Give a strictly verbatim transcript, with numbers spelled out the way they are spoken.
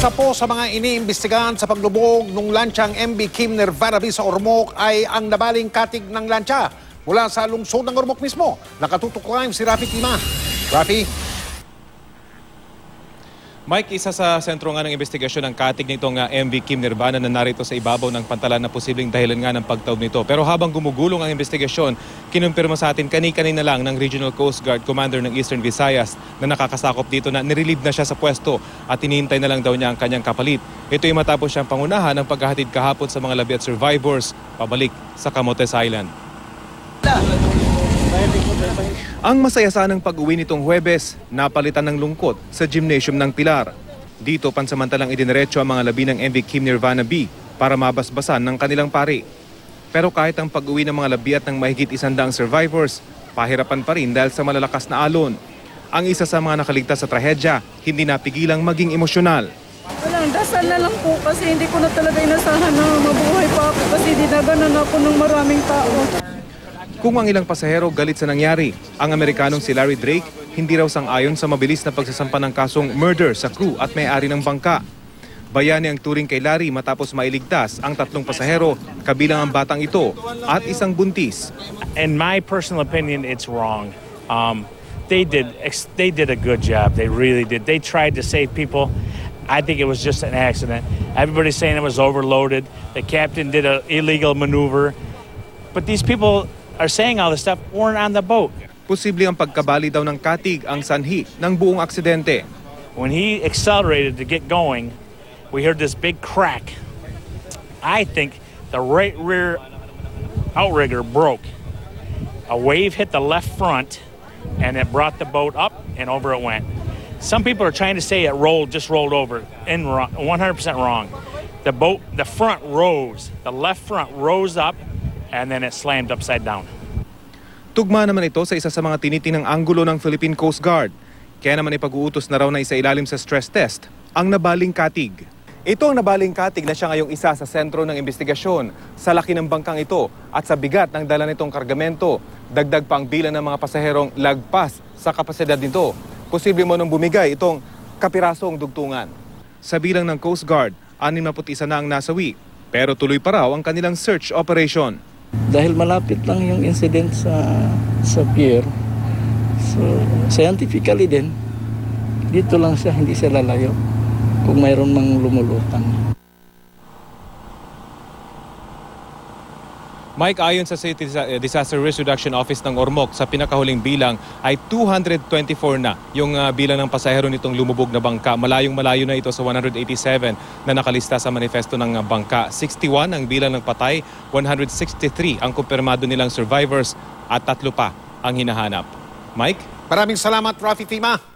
Isa po sa mga iniimbestigahan sa paglubog ng lansyang M V Kimner Vanabe sa Ormoc ay ang nabaling katig ng lansya mula sa lungsod ng Ormoc mismo. Nakatutok live si Rafi Tima. Rafi? Mike, isa sa sentro nga ng investigasyon ng katig nitong uh, M V Kimner Vanabe na narito sa ibabaw ng pantalan na posibleng dahilan nga ng pagtaob nito. Pero habang gumugulong ang investigasyon, kinumpirma sa atin kani-kanina lang ng Regional Coast Guard Commander ng Eastern Visayas na nakakasakop dito na nirelieve na siya sa pwesto at hinihintay na lang daw niya ang kanyang kapalit. Ito ay matapos siyang pangunahan ng paghahatid kahapon sa mga labi at survivors pabalik sa Camotes Island. Ang masaya sanang pag-uwi nitong Huwebes, napalitan ng lungkot sa gymnasium ng Pilar. Dito pansamantalang idiniretso ang mga labi ng M V Kimner Vanabe para mabasbasan ng kanilang pari. Pero kahit ang pag-uwi ng mga labi at ng mahigit isandaang survivors, pahirapan pa rin dahil sa malalakas na alon. Ang isa sa mga nakaligtas sa trahedya, hindi napigilang maging emosyonal. Walang dasal na lang po kasi hindi ko na talaga inasahan na mabuhay pa ako kasi dinaganan ako ng maraming tao. Kung ang ilang pasahero galit sa nangyari, ang Amerikanong si Larry Drake hindi raw sang-ayon sa mabilis na pagsasampa ng kasong murder sa crew at may-ari ng bangka. Bayani ang turing kay Larry matapos mailigtas ang tatlong pasahero, kabilang ang batang ito at isang buntis. In my personal opinion, it's wrong. Um, they did they did a good job. They really did. They tried to save people. I think it was just an accident. Everybody's saying it was overloaded. The captain did an illegal maneuver. But these people are saying all this stuff weren't on the boat. Posible ang pagkabali daw ng katig ang sanhi ng buong aksidente. When he accelerated to get going, we heard this big crack. I think the right rear outrigger broke. A wave hit the left front and it brought the boat up and over it went. Some people are trying to say it rolled, just rolled over. In one hundred percent wrong. The boat, the front rose, the left front rose up and then it slammed upside down. Tugma naman ito sa isa sa mga tinitinang anggulo ng Philippine Coast Guard. Kaya naman ipag-uutos na raw na isailalim sa stress test ang nabaling katig. Ito ang nabaling katig na siya ngayong isa sa sentro ng investigasyon. Sa laki ng bangkang ito at sa bigat ng dala nitong kargamento, dagdag pa ang bilang ng mga pasaherong lagpas sa kapasidad nito. Posible mo nang bumigay itong kapirasong dugtungan. Sa bilang ng Coast Guard, anim na puti isa na ang nasawi. Pero tuloy pa raw ang kanilang search operation. Dahil malapit lang yung incident sa sa pier, so scientifically din, dito lang siya, hindi siya lalayo kung mayroon mang lumulutang. Mike, ayon sa City Disaster Risk Reduction Office ng Ormoc, sa pinakahuling bilang ay two hundred twenty-four na yung uh, bilang ng pasahero nitong lumubog na bangka. Malayong malayo na ito sa one hundred eighty-seven na nakalista sa manifesto ng uh, bangka. sixty-one ang bilang ng patay, one hundred sixty-three ang kumpirmado nilang survivors at tatlo pa ang hinahanap. Mike? Maraming salamat, Rafi Tima.